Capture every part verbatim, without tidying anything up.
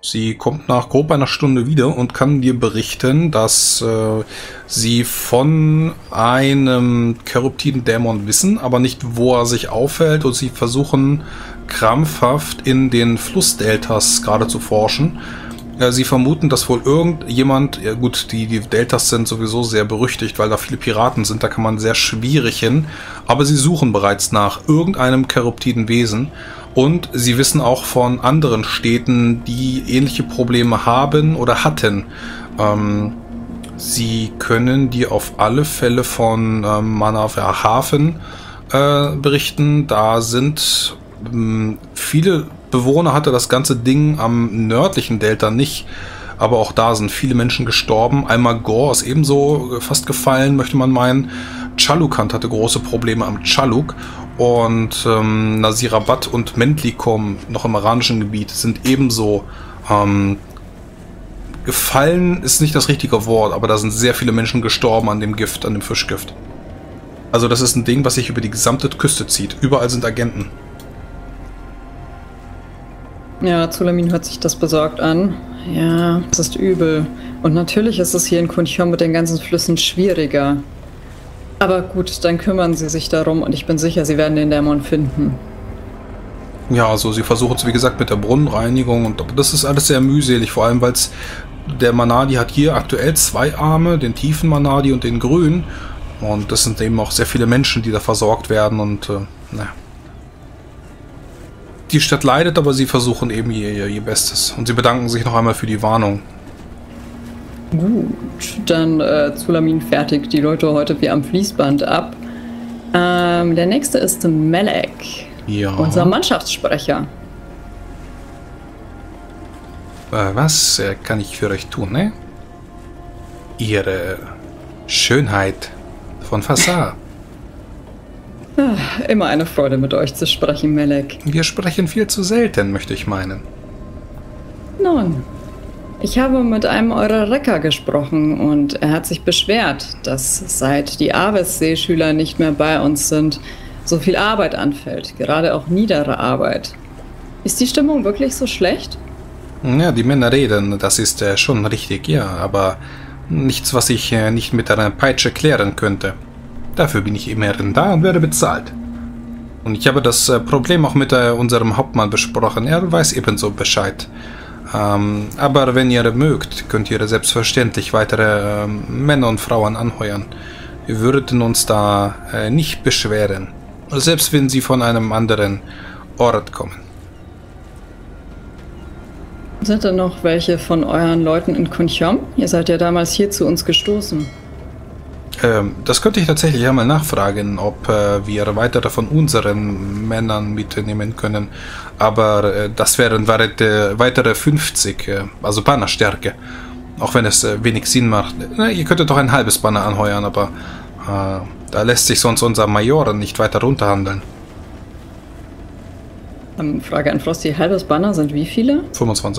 Sie kommt nach grob einer Stunde wieder und kann dir berichten, dass äh, sie von einem korruptiven Dämon wissen, aber nicht, wo er sich aufhält, und sie versuchen krampfhaft in den Flussdeltas gerade zu forschen. Äh, sie vermuten, dass wohl irgendjemand, ja gut, die, die Deltas sind sowieso sehr berüchtigt, weil da viele Piraten sind, da kann man sehr schwierig hin, aber sie suchen bereits nach irgendeinem korruptiven Wesen. Und sie wissen auch von anderen Städten, die ähnliche Probleme haben oder hatten. Ähm, sie können dir auf alle Fälle von ähm, Manavia Hafen äh, berichten. Da sind ähm, viele Bewohner, hatte das ganze Ding am nördlichen Delta nicht. Aber auch da sind viele Menschen gestorben. Einmal Gore ist ebenso fast gefallen, möchte man meinen. Chalukant hatte große Probleme am Chaluk. Und ähm, Nasirabat und Mentlikum, noch im iranischen Gebiet, sind ebenso ähm, gefallen, ist nicht das richtige Wort, aber da sind sehr viele Menschen gestorben an dem Gift, an dem Fischgift. Also das ist ein Ding, was sich über die gesamte Küste zieht. Überall sind Agenten. Ja, Zulamin hört sich das besorgt an. Ja, das ist übel. Und natürlich ist es hier in Kunchom mit den ganzen Flüssen schwieriger. Aber gut, dann kümmern Sie sich darum und ich bin sicher, Sie werden den Dämon finden. Ja, also Sie versuchen es wie gesagt mit der Brunnenreinigung, und das ist alles sehr mühselig, vor allem weil es der Manadi hat hier aktuell zwei Arme, den tiefen Manadi und den grünen, und das sind eben auch sehr viele Menschen, die da versorgt werden, und äh, naja. Die Stadt leidet, aber sie versuchen eben ihr, ihr, ihr Bestes, und sie bedanken sich noch einmal für die Warnung. Gut, dann äh, Zulamin fertigt die Leute heute wie am Fließband ab. Ähm, der nächste ist Melek, ja. Unser Mannschaftssprecher. Äh, was äh, kann ich für euch tun, ne? Ihre Schönheit von Fassar. Ach, immer eine Freude, mit euch zu sprechen, Melek. Wir sprechen viel zu selten, möchte ich meinen. Nun, ich habe mit einem eurer Recker gesprochen und er hat sich beschwert, dass seit die Aves-Seeschüler nicht mehr bei uns sind, so viel Arbeit anfällt, gerade auch niedere Arbeit. Ist die Stimmung wirklich so schlecht? Ja, die Männer reden, das ist äh, schon richtig, ja, aber nichts, was ich äh, nicht mit einer Peitsche klären könnte. Dafür bin ich immerhin da und werde bezahlt. Und ich habe das äh, Problem auch mit äh, unserem Hauptmann besprochen, er weiß ebenso Bescheid. Ähm, aber wenn ihr mögt, könnt ihr selbstverständlich weitere äh, Männer und Frauen anheuern. Wir würden uns da äh, nicht beschweren, selbst wenn sie von einem anderen Ort kommen. Sind da noch welche von euren Leuten in Kunchom? Ihr seid ja damals hier zu uns gestoßen. Ähm, das könnte ich tatsächlich einmal nachfragen, ob äh, wir weitere von unseren Männern mitnehmen können. Aber äh, das wären weitere, weitere fünfzig, äh, also Bannerstärke. Auch wenn es äh, wenig Sinn macht. Na, ihr könntet doch ein halbes Banner anheuern, aber äh, da lässt sich sonst unser Major nicht weiter runterhandeln. Ähm, Frage an Frosty, halbes Banner sind wie viele? fünfundzwanzig.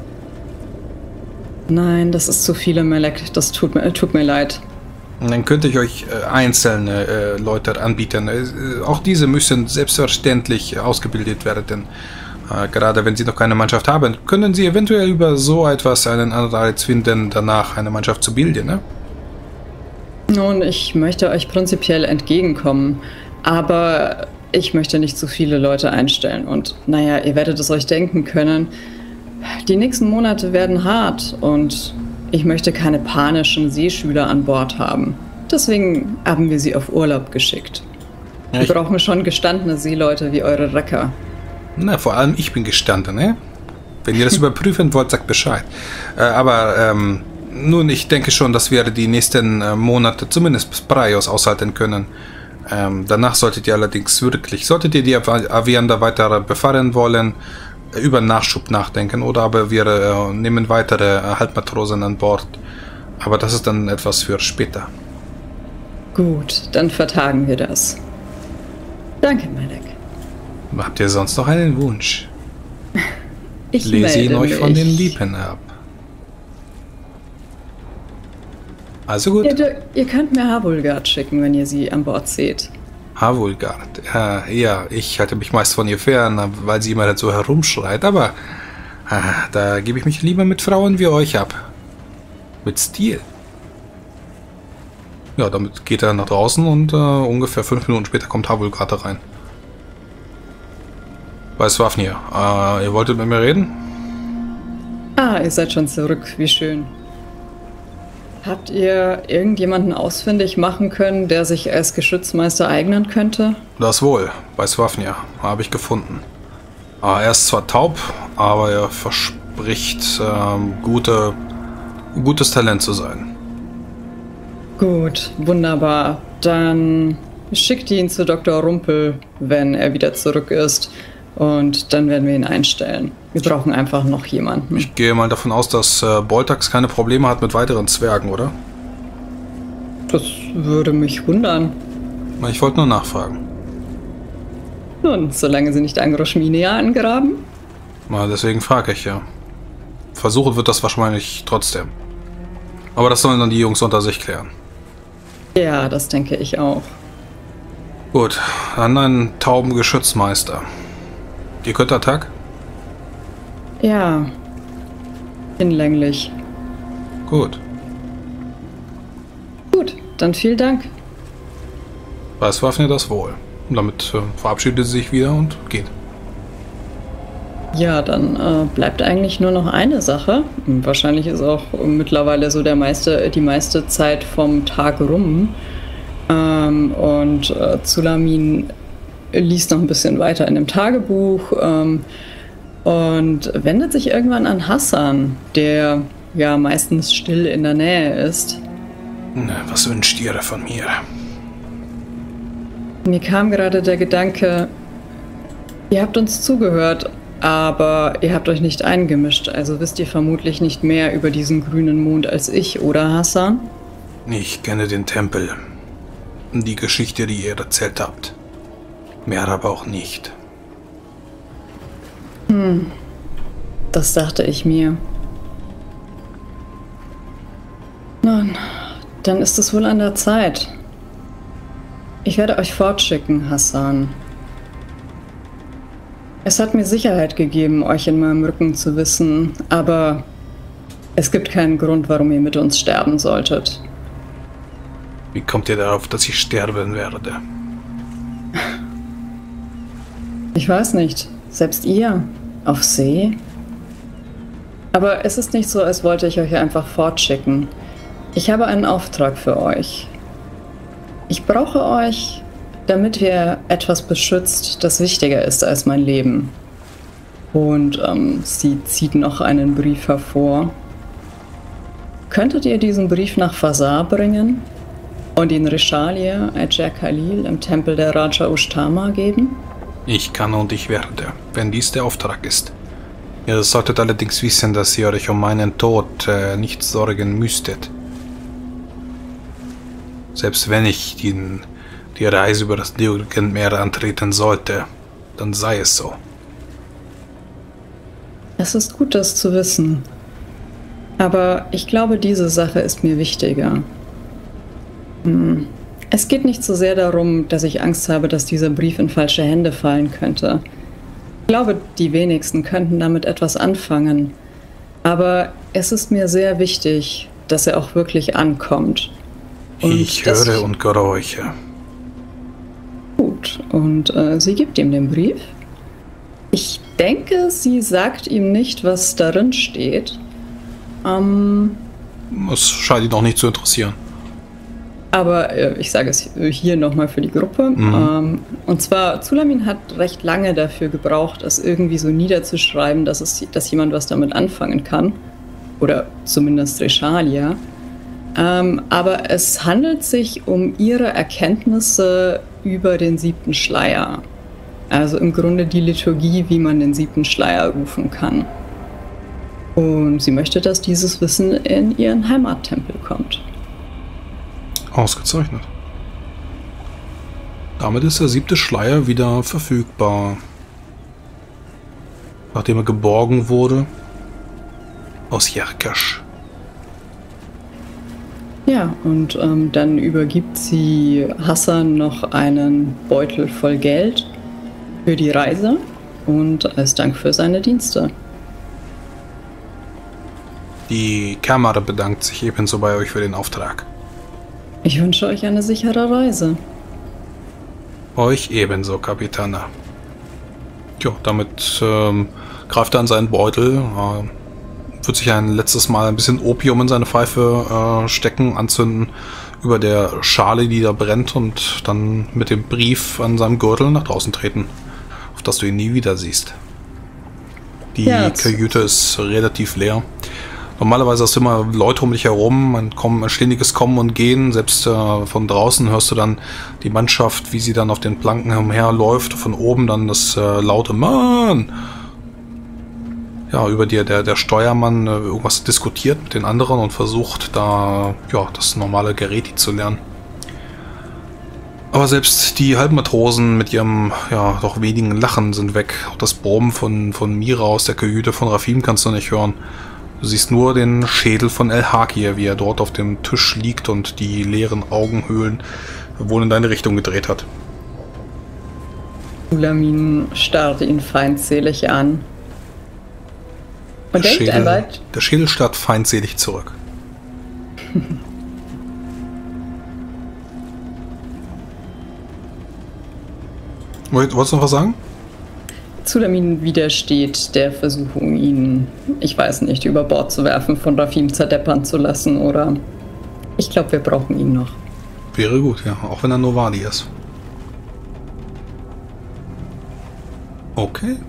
Nein, das ist zu viele, Melek. Das tut mir, tut mir leid. Dann könnte ich euch äh, einzelne äh, Leute anbieten. Äh, auch diese müssen selbstverständlich ausgebildet werden. Äh, gerade wenn sie noch keine Mannschaft haben, können sie eventuell über so etwas einen Anreiz finden, danach eine Mannschaft zu bilden, ne? Nun, ich möchte euch prinzipiell entgegenkommen, aber ich möchte nicht zu viele Leute einstellen. Und naja, ihr werdet es euch denken können, die nächsten Monate werden hart und ich möchte keine panischen Seeschüler an Bord haben. Deswegen haben wir sie auf Urlaub geschickt. Ja, wir brauchen schon gestandene Seeleute wie eure Recker. Na, vor allem ich bin gestanden, ne? Wenn ihr das überprüfen wollt, sagt Bescheid. Äh, aber, ähm, nun, ich denke schon, dass wir die nächsten äh, Monate zumindest bis Praios aushalten können. Ähm, danach solltet ihr allerdings wirklich, solltet ihr die Avianda weiter befahren wollen, über Nachschub nachdenken, oder aber wir äh, nehmen weitere äh, Halbmatrosen an Bord. Aber das ist dann etwas für später. Gut, dann vertagen wir das. Danke, Melek. Habt ihr sonst noch einen Wunsch? Ich lese ihn euch mich. von den Lippen ab. Also gut. Ja, ihr könnt mir Havulgard schicken, wenn ihr sie an Bord seht. Havulgard. Äh, ja, ich halte mich meist von ihr fern, weil sie immer so herumschreit, aber Ah, da gebe ich mich lieber mit Frauen wie euch ab. Mit Stil. Ja, damit geht er nach draußen und äh, ungefähr fünf Minuten später kommt Havulkate rein. Bei Swafnir. Äh, ihr wolltet mit mir reden? Ah, ihr seid schon zurück. Wie schön. Habt ihr irgendjemanden ausfindig machen können, der sich als Geschützmeister eignen könnte? Das wohl. Bei Swafnir. Habe ich gefunden. Äh, er ist zwar taub, aber er verspricht ähm, gute, gutes Talent zu sein. Gut, wunderbar. Dann schickt ihn zu Doktor Rumpel, wenn er wieder zurück ist. Und dann werden wir ihn einstellen. Wir brauchen einfach noch jemanden. Ich gehe mal davon aus, dass äh, Boltax keine Probleme hat mit weiteren Zwergen, oder? Das würde mich wundern. Ich wollte nur nachfragen. Nun, solange sie nicht Angroschminia angraben. Na, deswegen frage ich ja. Versuchen wird das wahrscheinlich trotzdem. Aber das sollen dann die Jungs unter sich klären. Ja, das denke ich auch. Gut, dann einen tauben Geschützmeister. Ihr könnt Attack? Ja. Hinlänglich. Gut. Gut, dann vielen Dank. Weiß Waffner das wohl. Und damit äh, verabschiedet sie sich wieder und geht. Ja, dann äh, bleibt eigentlich nur noch eine Sache. Wahrscheinlich ist auch mittlerweile so der meiste, die meiste Zeit vom Tag rum. Ähm, und äh, Zulamin liest noch ein bisschen weiter in dem Tagebuch ähm, und wendet sich irgendwann an Hassan, der ja meistens still in der Nähe ist. Was wünscht ihr von mir? Mir kam gerade der Gedanke, ihr habt uns zugehört, aber ihr habt euch nicht eingemischt, also wisst ihr vermutlich nicht mehr über diesen grünen Mond als ich, oder Hassan? Ich kenne den Tempel. Die Geschichte, die ihr erzählt habt. Mehr aber auch nicht. Hm, das dachte ich mir. Nun, dann ist es wohl an der Zeit. Ich werde euch fortschicken, Hassan. Es hat mir Sicherheit gegeben, euch in meinem Rücken zu wissen, aber es gibt keinen Grund, warum ihr mit uns sterben solltet. Wie kommt ihr darauf, dass ich sterben werde? Ich weiß nicht. Selbst ihr? Auf See? Aber es ist nicht so, als wollte ich euch einfach fortschicken. Ich habe einen Auftrag für euch. Ich brauche euch, damit ihr etwas beschützt, das wichtiger ist als mein Leben. Und ähm, sie zieht noch einen Brief hervor. Könntet ihr diesen Brief nach Fasar bringen und ihn Rishalia Ajer Khalil im Tempel der Raja Ushtama geben? Ich kann und ich werde, wenn dies der Auftrag ist. Ihr solltet allerdings wissen, dass ihr euch um meinen Tod äh, nicht sorgen müsstet. Selbst wenn ich die, die Reise über das Nilgundmeer antreten sollte, dann sei es so. Es ist gut, das zu wissen. Aber ich glaube, diese Sache ist mir wichtiger. Hm. Es geht nicht so sehr darum, dass ich Angst habe, dass dieser Brief in falsche Hände fallen könnte. Ich glaube, die wenigsten könnten damit etwas anfangen. Aber es ist mir sehr wichtig, dass er auch wirklich ankommt. Und ich höre ich... und gehorche. Gut, und äh, sie gibt ihm den Brief. Ich denke, sie sagt ihm nicht, was darin steht. Ähm, das scheint ihn auch nicht zu interessieren. Aber äh, ich sage es hier nochmal für die Gruppe. Mhm. Ähm, und zwar, Zulamin hat recht lange dafür gebraucht, es irgendwie so niederzuschreiben, dass, es, dass jemand was damit anfangen kann. Oder zumindest Rishalia. Ähm, aber es handelt sich um ihre Erkenntnisse über den siebten Schleier. Also im Grunde die Liturgie, wie man den siebten Schleier rufen kann. Und sie möchte, dass dieses Wissen in ihren Heimattempel kommt. Ausgezeichnet. Damit ist der siebte Schleier wieder verfügbar. Nachdem er geborgen wurde aus Yarkash. Ja, und ähm, dann übergibt sie Hassan noch einen Beutel voll Geld für die Reise und als Dank für seine Dienste. Die Kammer bedankt sich ebenso bei euch für den Auftrag. Ich wünsche euch eine sichere Reise. Euch ebenso, Kapitana. Ja, damit ähm, greift er an seinen Beutel, äh, wird sich ein letztes Mal ein bisschen Opium in seine Pfeife äh, stecken, anzünden über der Schale, die da brennt, und dann mit dem Brief an seinem Gürtel nach draußen treten, auf das du ihn nie wieder siehst. Die ja, Kajüte ist relativ leer. Normalerweise hast du immer Leute um dich herum, ein, kommen, ein ständiges Kommen und Gehen. Selbst äh, von draußen hörst du dann die Mannschaft, wie sie dann auf den Planken umherläuft. Von oben dann das äh, laute Mann. Ja, über dir der, der Steuermann äh, irgendwas diskutiert mit den anderen und versucht da ja das normale Gereti zu lernen. Aber selbst die Halbmatrosen mit ihrem ja doch wenigen Lachen sind weg. Auch das Brummen von, von Mira aus der Kajüte von Rafim kannst du nicht hören. Du siehst nur den Schädel von El-Hakir, wie er dort auf dem Tisch liegt und die leeren Augenhöhlen wohl in deine Richtung gedreht hat. Sulamin starrt ihn feindselig an. Und der, denkt Schädel, weit. der Schädel starrt feindselig zurück. Wolltest du noch was sagen? Sulamin widersteht der Versuchung, ihn, ich weiß nicht, über Bord zu werfen, von Rafim zerdeppern zu lassen, oder? Ich glaube, wir brauchen ihn noch. Wäre gut, ja, auch wenn er Novadi ist. Okay.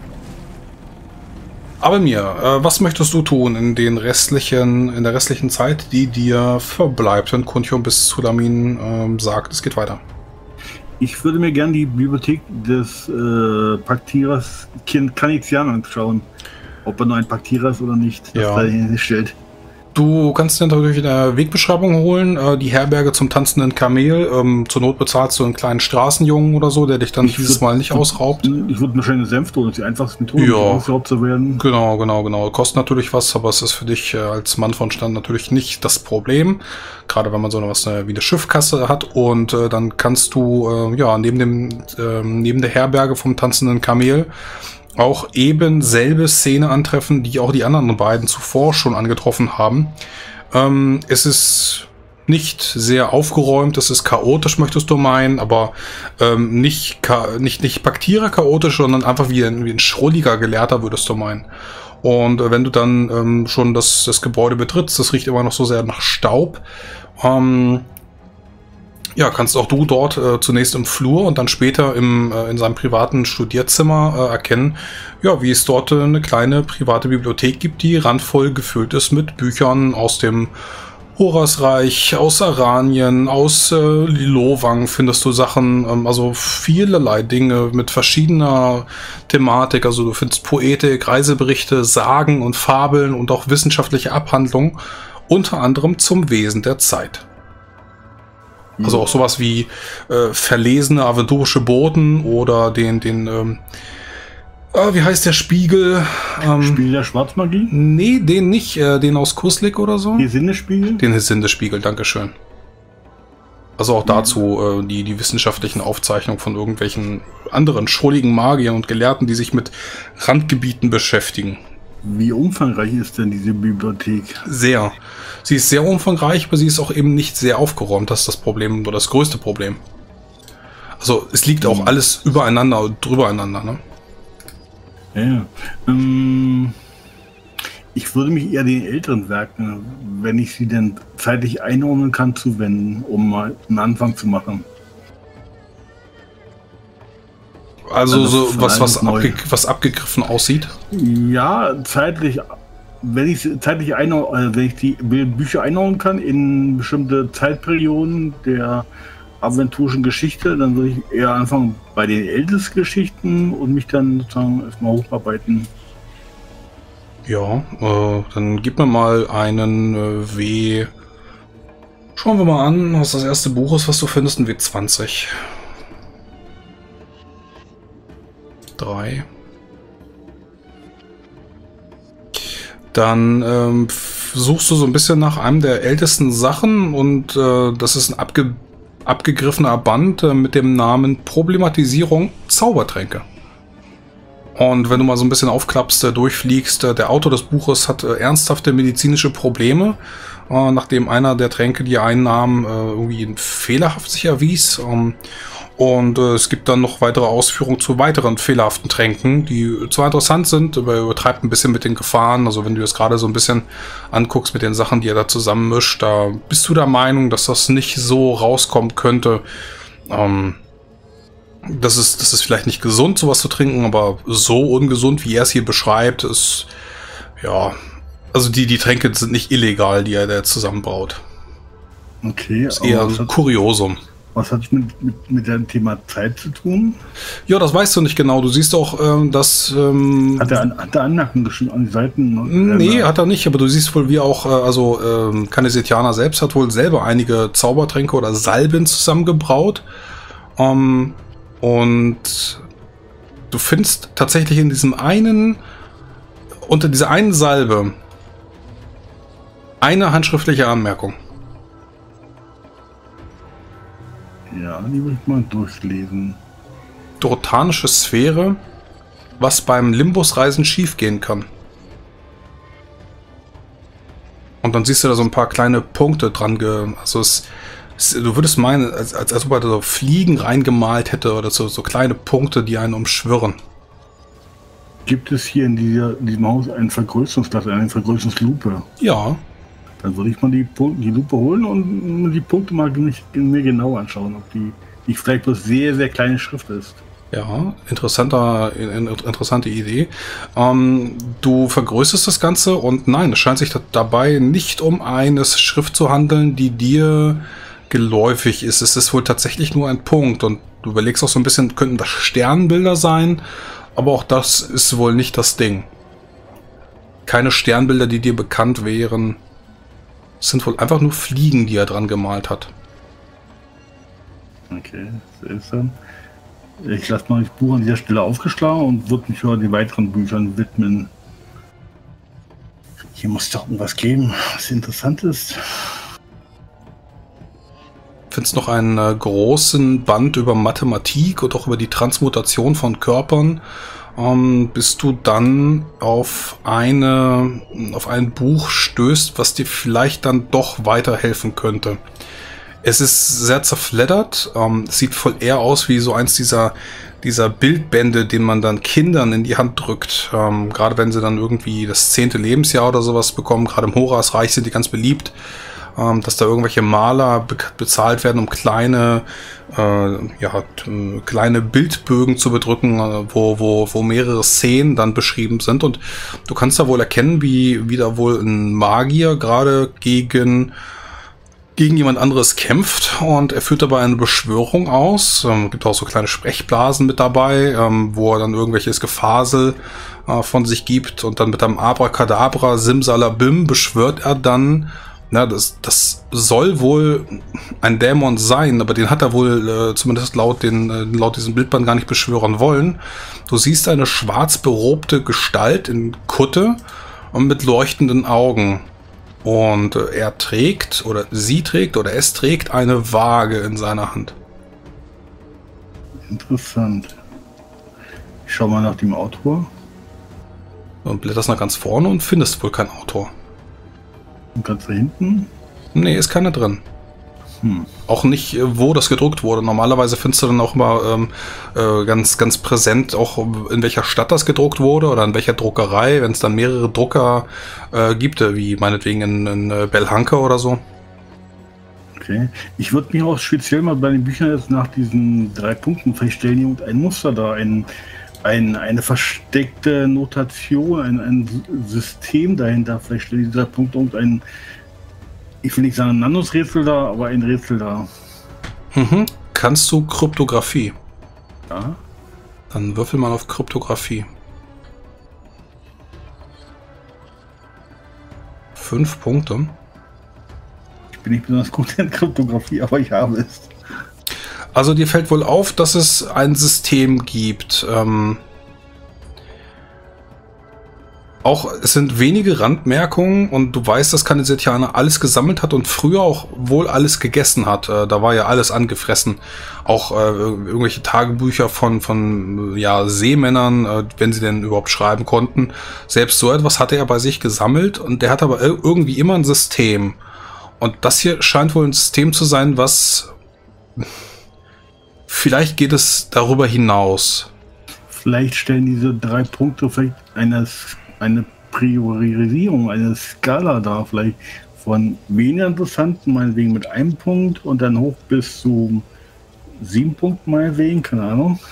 Aber mir, äh, was möchtest du tun in den restlichen, in der restlichen Zeit, die dir verbleibt, wenn Kuntium bis Sulamin ähm, sagt, es geht weiter? Ich würde mir gerne die Bibliothek des äh, Paktirers Kanizian anschauen. Ob er nur ein Paktirer ist oder nicht, das ja. da nicht stellt. Du kannst dir natürlich in der Wegbeschreibung holen, äh, die Herberge zum tanzenden Kamel. Ähm, zur Not bezahlst du einen kleinen Straßenjungen oder so, der dich dann ich dieses würd, Mal nicht ausraubt. Ich würde wahrscheinlich eine Senfdose, die einfachste Methode, ja. um ausgeraubt zu werden. Genau, genau, genau. Kostet natürlich was, aber es ist für dich äh, als Mann von Stand natürlich nicht das Problem. Gerade wenn man so was äh, wie eine Schiffkasse hat. Und äh, dann kannst du äh, ja neben dem äh, neben der Herberge vom tanzenden Kamel auch eben selbe Szene antreffen, die auch die anderen beiden zuvor schon angetroffen haben. Ähm, es ist nicht sehr aufgeräumt, es ist chaotisch, möchtest du meinen, aber ähm, nicht, nicht, nicht Paktierer chaotisch, sondern einfach wie ein, wie ein schrulliger Gelehrter, würdest du meinen. Und äh, wenn du dann ähm, schon das, das Gebäude betrittst, das riecht immer noch so sehr nach Staub, ähm, ja, kannst auch du dort äh, zunächst im Flur und dann später im, äh, in seinem privaten Studierzimmer äh, erkennen, ja, wie es dort äh, eine kleine private Bibliothek gibt, die randvoll gefüllt ist mit Büchern aus dem Horasreich, aus Aranien, aus äh, Lilowang findest du Sachen, ähm, also vielerlei Dinge mit verschiedener Thematik. Also du findest Poetik, Reiseberichte, Sagen und Fabeln und auch wissenschaftliche Abhandlungen, unter anderem zum Wesen der Zeit. Also auch sowas wie äh, verlesene aventurische Boten oder den, den ähm, äh, wie heißt der Spiegel? Ähm, Spiegel der Schwarzmagie? Nee, den nicht, äh, den aus Kuslik oder so. Den Sinnespiegel? Den Sinnespiegel, dankeschön. Also auch dazu äh, die, die wissenschaftlichen Aufzeichnungen von irgendwelchen anderen schrulligen Magiern und Gelehrten, die sich mit Randgebieten beschäftigen. Wie umfangreich ist denn diese Bibliothek? Sehr. Sie ist sehr umfangreich, aber sie ist auch eben nicht sehr aufgeräumt. Das ist das Problem oder das größte Problem. Also es liegt auch alles übereinander und drübereinander, ne? Ja. Ähm, ich würde mich eher den älteren Werken, wenn ich sie denn zeitlich einordnen kann, zuwenden, um mal einen Anfang zu machen. Also so was, was, abge was abgegriffen aussieht? Ja, zeitlich, wenn ich zeitlich einordnen, wenn ich die Bücher einordnen kann in bestimmte Zeitperioden der aventurischen Geschichte, dann würde ich eher anfangen bei den ältesten Geschichten und mich dann sozusagen erstmal hocharbeiten. Ja, äh, dann gib mir mal einen äh, W. Schauen wir mal an, was das erste Buch ist, was du findest, ein W zwanzig. drei. Dann ähm, suchst du so ein bisschen nach einem der ältesten Sachen und äh, das ist ein abge abgegriffener Band äh, mit dem Namen Problematisierung Zaubertränke. Und wenn du mal so ein bisschen aufklappst, äh, durchfliegst, äh, der Autor des Buches hat äh, ernsthafte medizinische Probleme, äh, nachdem einer der Tränke, die er einnahm, äh, irgendwie fehlerhaft sich erwies. Ähm, und äh, es gibt dann noch weitere Ausführungen zu weiteren fehlerhaften Tränken, die zwar interessant sind, aber er übertreibt ein bisschen mit den Gefahren. Also wenn du das gerade so ein bisschen anguckst mit den Sachen, die er da zusammenmischt, da bist du der Meinung, dass das nicht so rauskommen könnte. Ähm, Das ist, das ist vielleicht nicht gesund, sowas zu trinken, aber so ungesund, wie er es hier beschreibt, ist, ja, also die, die Tränke sind nicht illegal, die er da jetzt zusammenbaut. Okay. Das ist eher ein Kuriosum. Was hat es mit, mit, mit dem Thema Zeit zu tun? Ja, das weißt du nicht genau. Du siehst auch, ähm, dass... Ähm, hat er, hat er Anmerkungen geschrieben an die Seiten? Nee, hat er nicht, aber du siehst wohl, wie auch, äh, also ähm, Kanesetianer selbst hat wohl selber einige Zaubertränke oder Salben zusammengebraut. Ähm... Und du findest tatsächlich in diesem einen, unter dieser einen Salbe, eine handschriftliche Anmerkung. Ja, die will ich mal durchlesen. Dorotanische Sphäre, was beim Limbusreisen schiefgehen kann. Und dann siehst du da so ein paar kleine Punkte dran, ge also es du würdest meinen, als, als, als ob er so Fliegen reingemalt hätte oder so, so kleine Punkte, die einen umschwirren. Gibt es hier in, dieser, in diesem Haus ein Vergrößerungsglas, eine Vergrößerungslupe? Ja. Dann würde ich mal die, die Lupe holen und die Punkte mal nicht, mir genau anschauen, ob die nicht vielleicht bloß sehr, sehr kleine Schrift ist. Ja, interessanter, interessante Idee. Ähm, du vergrößerst das Ganze und nein, es scheint sich dabei nicht um eine Schrift zu handeln, die dir geläufig ist. Es ist wohl tatsächlich nur ein Punkt und du überlegst auch so ein bisschen, könnten das Sternbilder sein, aber auch das ist wohl nicht das Ding. Keine Sternbilder, die dir bekannt wären. Es sind wohl einfach nur Fliegen, die er dran gemalt hat. Okay, seltsam. Ich lasse mal das Buch an dieser Stelle aufgeschlagen und würde mich den weiteren Büchern widmen. Hier muss doch irgendwas geben, was interessant ist. Findest noch einen äh, großen Band über Mathematik und auch über die Transmutation von Körpern, ähm, bis du dann auf eine auf ein Buch stößt, was dir vielleicht dann doch weiterhelfen könnte. Es ist sehr zerfleddert, ähm, es sieht voll eher aus wie so eins dieser dieser Bildbände, den man dann Kindern in die Hand drückt, ähm, gerade wenn sie dann irgendwie das zehnte Lebensjahr oder sowas bekommen. Gerade im Horasreich sind die ganz beliebt, dass da irgendwelche Maler be bezahlt werden, um kleine, äh, ja, kleine Bildbögen zu bedrücken, wo, wo, wo mehrere Szenen dann beschrieben sind. Und du kannst da wohl erkennen, wie, wie da wohl ein Magier gerade gegen, gegen jemand anderes kämpft. Und er führt dabei eine Beschwörung aus. Ähm, gibt auch so kleine Sprechblasen mit dabei, ähm, wo er dann irgendwelches Gefasel äh, von sich gibt. Und dann mit einem Abracadabra, Simsalabim beschwört er dann. Na, das, das soll wohl ein Dämon sein, aber den hat er wohl äh, zumindest laut, den, äh, laut diesem Bildband gar nicht beschwören wollen. Du siehst eine schwarz berobte Gestalt in Kutte und mit leuchtenden Augen. Und äh, er trägt, oder sie trägt, oder es trägt eine Waage in seiner Hand. Interessant. Ich schau mal nach dem Autor. Und blätterst nach ganz vorne und findest wohl keinen Autor. Und ganz da hinten? Nee, ist keiner drin. Hm. Auch nicht, wo das gedruckt wurde. Normalerweise findest du dann auch immer ähm, äh, ganz, ganz präsent, auch in welcher Stadt das gedruckt wurde oder in welcher Druckerei, wenn es dann mehrere Drucker äh, gibt, wie meinetwegen in, in Belhanke oder so. Okay. Ich würde mich auch speziell mal bei den Büchern jetzt nach diesen drei Punkten feststellen, irgendein Muster da, ein Ein, eine versteckte Notation, ein, ein System dahinter. Vielleicht stellt dieser Punkt irgendein, ich will nicht sagen ein anderes Rätsel da, aber ein Rätsel da. Mhm. Kannst du Kryptographie? Ja. Dann würfel mal auf Kryptographie. Fünf Punkte. Ich bin nicht besonders gut in Kryptographie, aber ich habe es. Also dir fällt wohl auf, dass es ein System gibt. Ähm, Auch es sind wenige Randmerkungen und du weißt, dass Kanizetiana alles gesammelt hat und früher auch wohl alles gegessen hat. Äh, da war ja alles angefressen. Auch äh, irgendwelche Tagebücher von, von ja, Seemännern, äh, wenn sie denn überhaupt schreiben konnten. Selbst so etwas hatte er bei sich gesammelt und der hat aber irgendwie immer ein System. Und das hier scheint wohl ein System zu sein, was... Vielleicht geht es darüber hinaus. Vielleicht stellen diese drei Punkte vielleicht eine, eine Priorisierung, eine Skala dar. Vielleicht von weniger interessanten, meinetwegen mit einem Punkt und dann hoch bis zu sieben Punkten meinetwegen, keine Ahnung.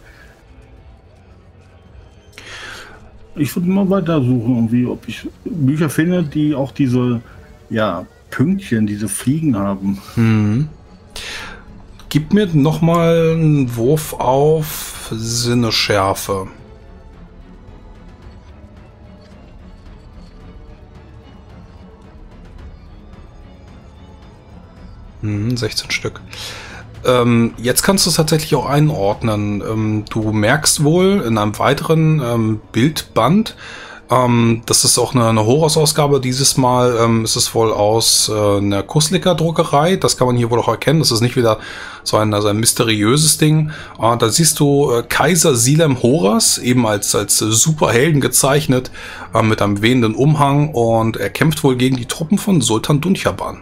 Ich würde mal weiter suchen, irgendwie, ob ich Bücher finde, die auch diese ja, Pünktchen, diese Fliegen haben. Mhm. Gib mir nochmal einen Wurf auf Sinneschärfe. Hm, sechzehn Stück. Ähm, jetzt kannst du es tatsächlich auch einordnen. Ähm, du merkst wohl in einem weiteren ähm, Bildband, ähm, das ist auch eine, eine Horus-Ausgabe, dieses Mal ähm, ist es wohl aus äh, einer Kusliker Druckerei, das kann man hier wohl auch erkennen, das ist nicht wieder so ein, also ein mysteriöses Ding. Äh, da siehst du äh, Kaiser Silem Horas, eben als, als äh, Superhelden gezeichnet, äh, mit einem wehenden Umhang und er kämpft wohl gegen die Truppen von Sultan Dunchaban.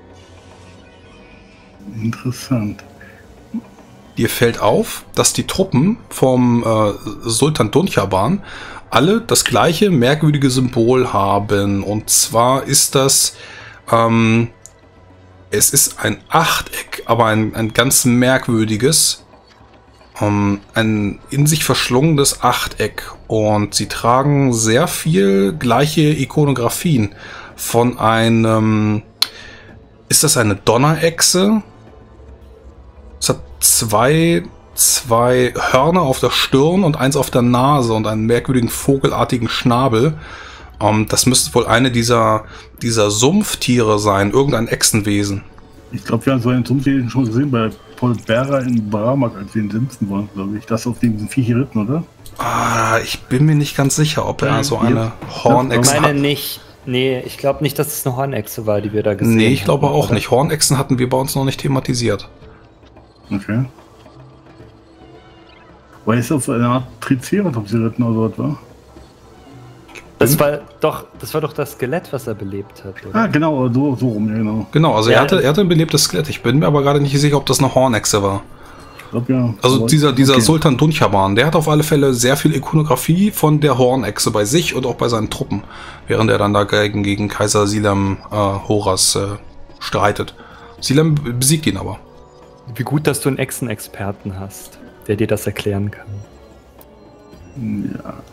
Interessant. Dir fällt auf, dass die Truppen vom äh, Sultan Dunchaban alle das gleiche merkwürdige Symbol haben. Und zwar ist das, ähm, es ist ein Achteck, aber ein, ein ganz merkwürdiges, ähm, ein in sich verschlungenes Achteck. Und sie tragen sehr viel gleiche Ikonografien von einem, ist das eine Donnerechse? Es hat zwei... zwei Hörner auf der Stirn und eins auf der Nase und einen merkwürdigen vogelartigen Schnabel. Ähm, das müsste wohl eine dieser, dieser Sumpftiere sein, irgendein Echsenwesen. Ich glaube, wir haben so einen Sumpftier schon gesehen bei Paul Berra in Baramak, als wir in Simpson waren, glaube ich. Das auf dem Viech ritten, oder? Ah, ich bin mir nicht ganz sicher, ob er so eine Hornechse hat. Ich meine hat. nicht. Nee, ich glaube nicht, dass es eine Hornechse war, die wir da gesehen haben. Nee, ich glaube auch oder? nicht. Hornechsen hatten wir bei uns noch nicht thematisiert. Okay. Weil es auf eine Art Triceratops geritten oder was war? Das war doch, das war doch das Skelett, was er belebt hat, oder? Ah, genau, so, so rum, ja, genau. Genau, also Ja, er, hatte, er hatte ein belebtes Skelett. Ich bin mir aber gerade nicht sicher, ob das eine Hornechse war. Ich glaub, ja. Also Aber dieser, dieser okay. Sultan Dunchaban, der hat auf alle Fälle sehr viel Ikonografie von der Hornechse bei sich und auch bei seinen Truppen, während er dann dagegen gegen Kaiser Silem äh, Horas äh, streitet. Silem besiegt ihn aber. Wie gut, dass du einen Echsenexperten hast, der dir das erklären kann. Ja.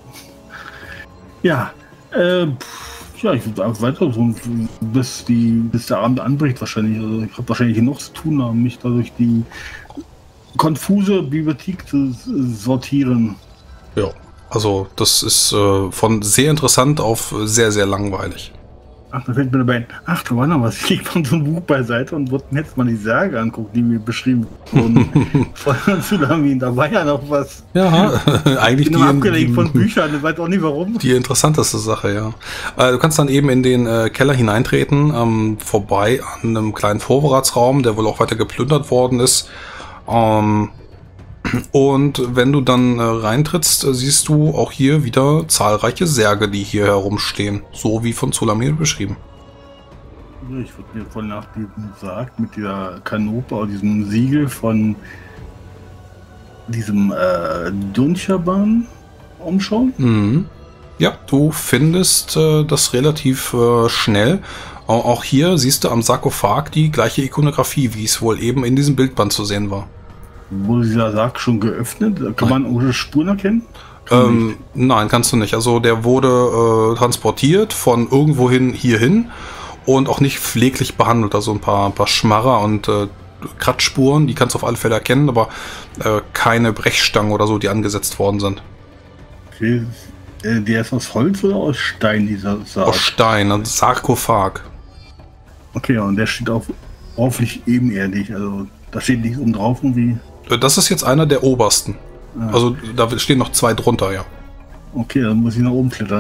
Ja, äh, pff, ja, ich würde einfach weiter so, bis, die, bis der Abend anbricht wahrscheinlich. Also ich habe wahrscheinlich genug zu tun, um mich dadurch die konfuse Bibliothek zu sortieren. Ja, also das ist äh, von sehr interessant auf sehr, sehr langweilig. Ach, da fällt mir dabei ein, ach, da war noch was. Ich leg von so einem Buch beiseite und wollte mir jetzt mal die Särge angucken, die mir beschrieben wurden. Von Tsunami, da war ja noch was. Ja, eigentlich Ich bin immer abgelenkt von Büchern, ich weiß auch nicht warum. Die interessanteste Sache, ja. Äh, du kannst dann eben in den äh, Keller hineintreten, ähm, vorbei an einem kleinen Vorratsraum, der wohl auch weiter geplündert worden ist. Ähm, und wenn du dann äh, reintrittst, äh, siehst du auch hier wieder zahlreiche Särge, die hier herumstehen. So wie von Zulamir beschrieben. Ja, ich würde mir voll nach diesem Sarg mit dieser Kanope oder diesem Siegel von diesem äh, Dunchaban umschauen. Mhm. Ja, du findest äh, das relativ äh, schnell. Auch, auch hier siehst du am Sarkophag die gleiche Ikonografie, wie es wohl eben in diesem Bildband zu sehen war. Wurde dieser Sarg schon geöffnet? Kann man ohne Spuren erkennen? Ähm, nein, kannst du nicht. Also der wurde äh, transportiert von irgendwohin hierhin und auch nicht pfleglich behandelt. Also ein paar, ein paar Schmarrer und äh, Kratzspuren, die kannst du auf alle Fälle erkennen, aber äh, keine Brechstangen oder so, die angesetzt worden sind. Okay. Äh, Der ist aus Holz oder aus Stein, dieser Sarg? Aus Stein, ein Sarkophag. Okay, und der steht auf hoffentlich ebenerdig. Also da steht nichts oben drauf irgendwie. Äh, Das ist jetzt einer der obersten. Ah. Also da stehen noch zwei drunter, ja. Okay, dann muss ich nach oben klettern.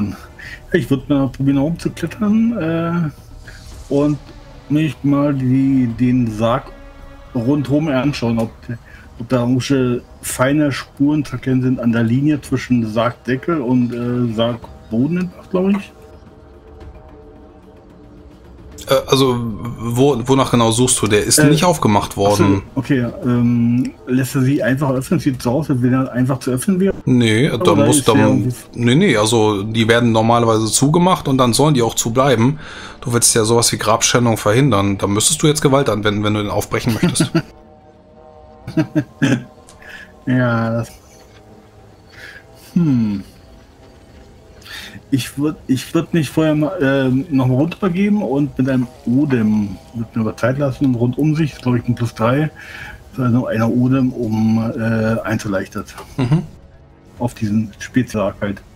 Ich würde mal probieren, rumzuklettern äh, und mich mal die, den Sarg rundherum anschauen, ob, ob da irgendwelche feine Spuren zu erkennen sind an der Linie zwischen Sargdeckel und äh, Sargboden, glaube ich. Äh, also, wo, wonach genau suchst du? Der ist Äh, nicht aufgemacht worden. So, okay, ähm, lässt er sie einfach öffnen? Sieht so aus, als wenn er einfach zu öffnen wäre? Nee, da Oder muss ist der dann. irgendwie- Nee, nee, also die werden normalerweise zugemacht und dann sollen die auch zubleiben. Du willst ja sowas wie Grabschändung verhindern. Da müsstest du jetzt Gewalt anwenden, wenn du den aufbrechen möchtest. Ja, das. Hm. Ich würde ich würd mich vorher mal, ähm, noch mal runterbegeben und mit einem Odem, mit mir über Zeit lassen, rund um sich, glaube ich, ein plus drei, also einer Odem, um äh, einzuleichtert. Mhm. Auf diesen Spezialkeit.